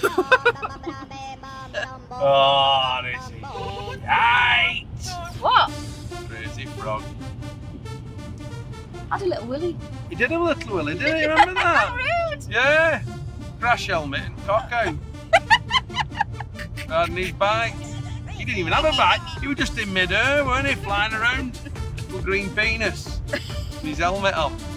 Oh, this is shite. What? Crazy frog. I had a little willy. He did have a little willy, didn't he? Remember that? Rude. Yeah. Crash helmet and cock out. Riding his bike. He didn't even have a bike. He was just in mid-air, weren't he? Flying around. Little green penis. With his helmet on.